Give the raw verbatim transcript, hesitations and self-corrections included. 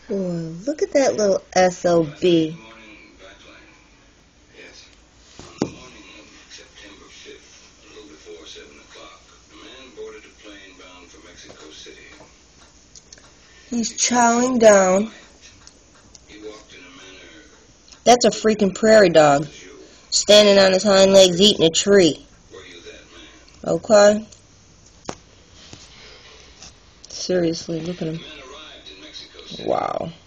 Ooh, look at that little S O B. He's chowing down. That's a freaking prairie dog. Standing on his hind legs eating a tree. Okay? Seriously, look at him. Wow.